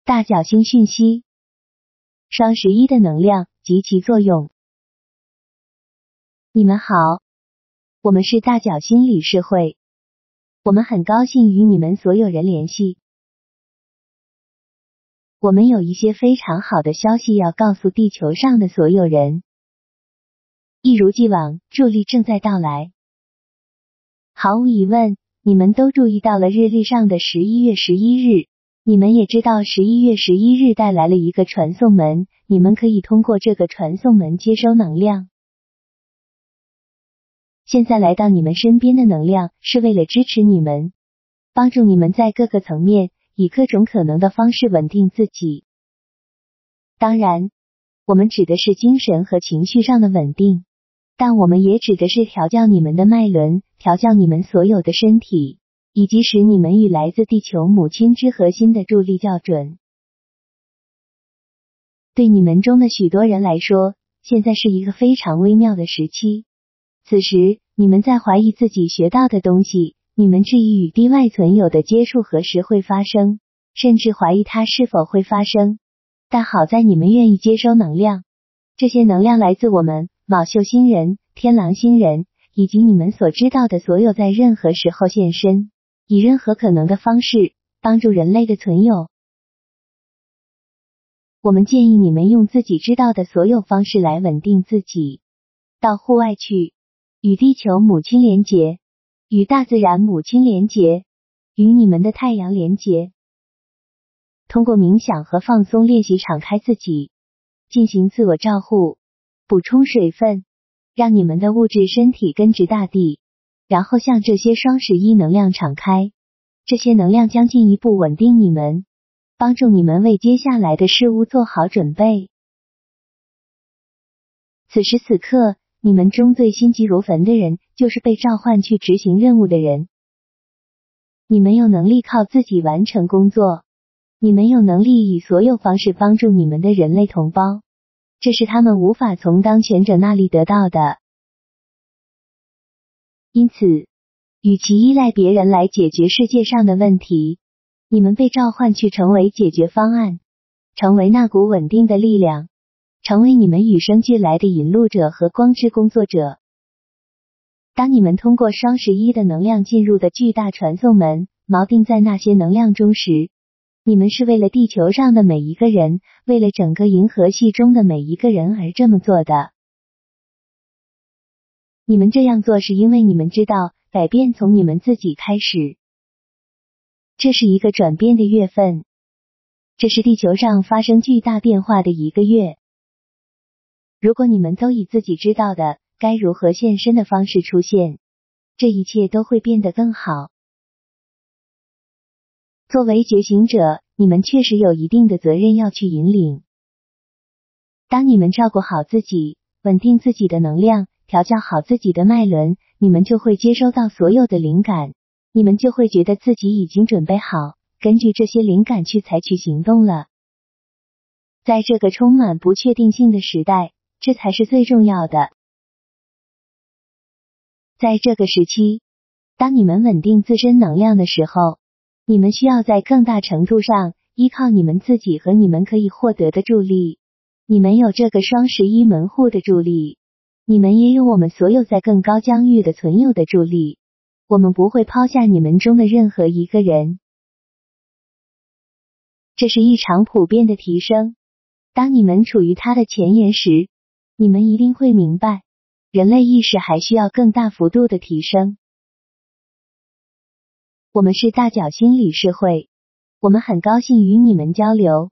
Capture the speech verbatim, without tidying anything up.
大角星讯息，双十一的能量及其作用。你们好，我们是大角星理事会，我们很高兴与你们所有人联系。我们有一些非常好的消息要告诉地球上的所有人。一如既往，助力正在到来。毫无疑问，你们都注意到了日历上的十一月十一日，你们也知道十一月十一日带来了一个传送门，你们可以通过这个传送门接收能量。现在来到你们身边的能量是为了支持你们，帮助你们在各个层面以各种可能的方式稳定自己。当然，我们指的是精神和情绪上的稳定，但我们也指的是调教你们的脉轮，调教你们所有的身体，以及使你们与来自地球母亲之核心的助力校准。对你们中的许多人来说，现在是一个非常微妙的时期。此时，你们在怀疑自己学到的东西，你们质疑与地外存有的接触何时会发生，甚至怀疑它是否会发生。但好在你们愿意接收能量，这些能量来自我们卯宿星人、天狼星人，以及你们所知道的所有在任何时候现身，以任何可能的方式帮助人类的存有。我们建议你们用自己知道的所有方式来稳定自己，到户外去，与地球母亲连结，与大自然母亲连结，与你们的太阳连结。通过冥想和放松练习敞开自己，进行自我照护，补充水分，让你们的物质身体根植大地，然后向这些双十一能量敞开。这些能量将进一步稳定你们，帮助你们为接下来的事物做好准备。此时此刻，你们中最心急如焚的人，就是被召唤去执行任务的人。你们有能力靠自己完成工作，你们有能力以所有方式帮助你们的人类同胞，这是他们无法从当权者那里得到的。因此，与其依赖别人来解决世界上的问题，你们被召唤去成为解决方案，成为那股稳定的力量，成为你们与生俱来的引路者和光之工作者。当你们通过双十一的能量进入的巨大传送门，锚定在那些能量中时，你们是为了地球上的每一个人，为了整个银河系中的每一个人而这么做的。你们这样做是因为你们知道，改变从你们自己开始。这是一个转变的月份，这是地球上发生巨大变化的一个月。如果你们都以自己知道的该如何现身的方式出现，这一切都会变得更好。作为觉醒者，你们确实有一定的责任要去引领。当你们照顾好自己，稳定自己的能量，调教好自己的脉轮，你们就会接收到所有的灵感，你们就会觉得自己已经准备好，根据这些灵感去采取行动了。在这个充满不确定性的时代，这才是最重要的。在这个时期，当你们稳定自身能量的时候，你们需要在更大程度上依靠你们自己和你们可以获得的助力。你们有这个双十一门户的助力，你们也有我们所有在更高疆域的存有的助力。我们不会抛下你们中的任何一个人。这是一场普遍的提升。当你们处于它的前沿时，你们一定会明白，人类意识还需要更大幅度的提升。我们是大角星理事会，我们很高兴与你们交流。